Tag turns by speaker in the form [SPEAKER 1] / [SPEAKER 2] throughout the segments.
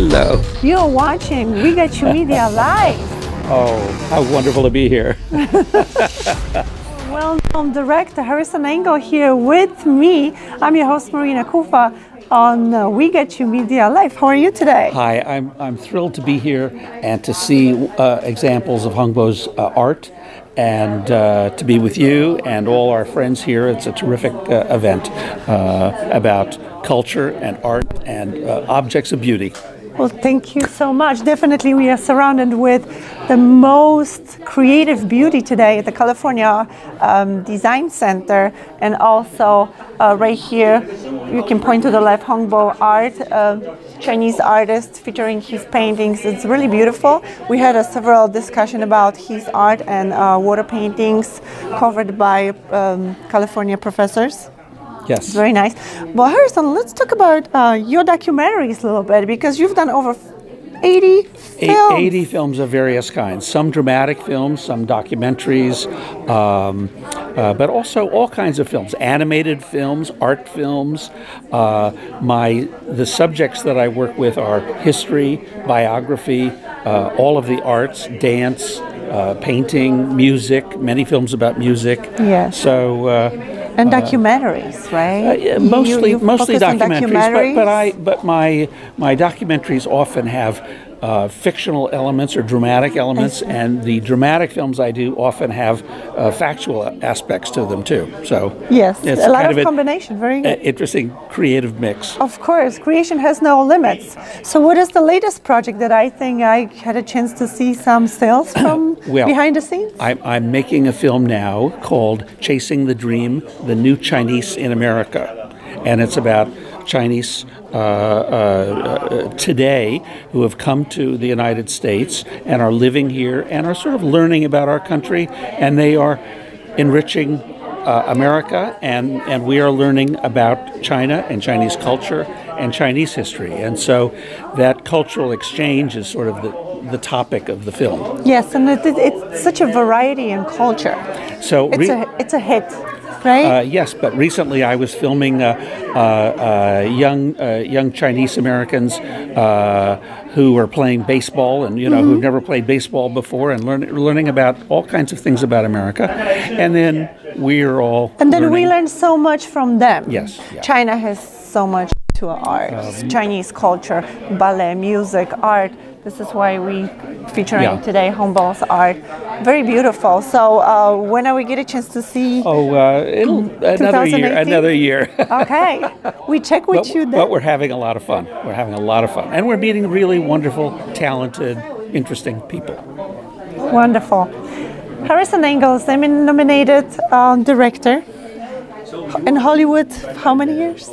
[SPEAKER 1] Hello.
[SPEAKER 2] You're watching We Got You Media Live.
[SPEAKER 1] Oh, how wonderful to be here.
[SPEAKER 2] Well-known director Harrison Engel here with me. I'm your host Marina Kufa on We Got You Media Live. How are you today?
[SPEAKER 1] Hi, I'm thrilled to be here and to see examples of Hongbo's art, and to be with you and all our friends here. It's a terrific event about culture and art and objects of beauty.
[SPEAKER 2] Well, thank you so much. Definitely we are surrounded with the most creative beauty today at the California Design Center, and also right here you can point to the left, Hongbo Art, Chinese artist featuring his paintings. It's really beautiful. We had several discussion about his art and water paintings covered by California professors.
[SPEAKER 1] Yes.
[SPEAKER 2] It's very nice. Well, Harrison, let's talk about your documentaries a little bit, because you've done over 80 films.
[SPEAKER 1] 80 films of various kinds. Some dramatic films, some documentaries, but also all kinds of films. Animated films, art films. The subjects that I work with are history, biography, all of the arts, dance, painting, music, many films about music.
[SPEAKER 2] Yes.
[SPEAKER 1] So
[SPEAKER 2] and documentaries, right?
[SPEAKER 1] Mostly
[SPEAKER 2] You
[SPEAKER 1] documentaries, but my documentaries often have fictional elements or dramatic elements, and the dramatic films I do often have factual aspects to them too. So
[SPEAKER 2] yes,
[SPEAKER 1] it's
[SPEAKER 2] a lot
[SPEAKER 1] kind
[SPEAKER 2] of combination. Very good.
[SPEAKER 1] Interesting creative mix.
[SPEAKER 2] Of course, creation has no limits. So what is the latest project that I think I had a chance to see some stills from behind the scenes?
[SPEAKER 1] I'm making a film now called Chasing the Dream, the New Chinese in America. And it's about Chinese today who have come to the United States and are living here and are sort of learning about our country, and they are enriching America, and we are learning about China and Chinese culture and Chinese history. And so that cultural exchange is sort of the topic of the film.
[SPEAKER 2] Yes, and it's such a variety in culture.
[SPEAKER 1] So
[SPEAKER 2] it's a hit. Right?
[SPEAKER 1] Yes, but recently I was filming young Chinese Americans who are playing baseball, and who've never played baseball before, and learning about all kinds of things about America, and then we learn
[SPEAKER 2] so much from them.
[SPEAKER 1] Yes, yeah.
[SPEAKER 2] China has so much to art, Chinese culture, ballet, music, art. This is why we featuring today Hongbo's art. Very beautiful. So when are we get a chance to see?
[SPEAKER 1] Another year.
[SPEAKER 2] Okay, we check with you then.
[SPEAKER 1] But we're having a lot of fun. And we're meeting really wonderful, talented, interesting people.
[SPEAKER 2] Wonderful. Harrison Engel is nominated director. In Hollywood, how many years?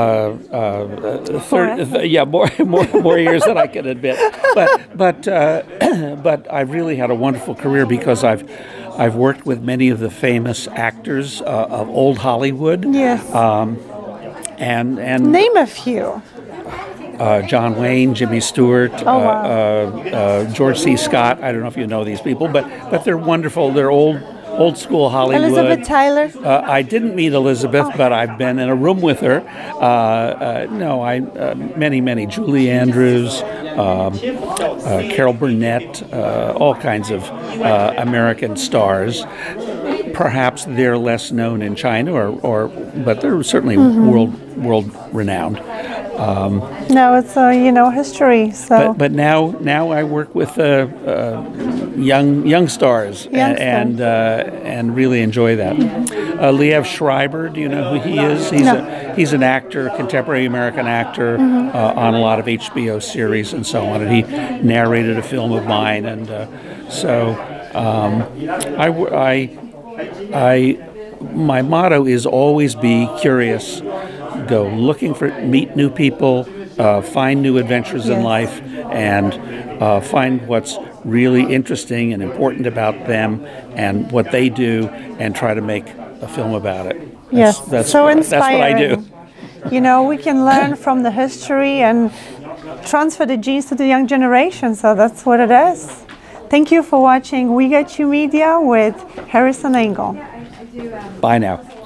[SPEAKER 1] 30, more years than I can admit. But I've really had a wonderful career, because I've worked with many of the famous actors of old Hollywood.
[SPEAKER 2] Yes.
[SPEAKER 1] And
[SPEAKER 2] name a few.
[SPEAKER 1] John Wayne, Jimmy Stewart, George C. Scott. I don't know if you know these people, but they're wonderful. They're old school Hollywood.
[SPEAKER 2] Elizabeth Taylor?
[SPEAKER 1] I didn't meet Elizabeth, but I've been in a room with her. Many. Julie Andrews, Carol Burnett, all kinds of American stars. Perhaps they're less known in China, but they're certainly world renowned.
[SPEAKER 2] No, it's history. So,
[SPEAKER 1] but now I work with young stars, and really enjoy that. Liev Schreiber, do you know who he is? He's an actor, contemporary American actor, on a lot of HBO series and so on. And he narrated a film of mine, and my motto is always be curious. Go looking meet new people, find new adventures in life, and find what's really interesting and important about them and what they do, and try to make a film about it. That's
[SPEAKER 2] so inspiring.
[SPEAKER 1] That's what I do.
[SPEAKER 2] We can learn from the history and transfer the genes to the young generation, so that's what it is. Thank you for watching We Got You Media with Harrison Engel.
[SPEAKER 1] Bye now.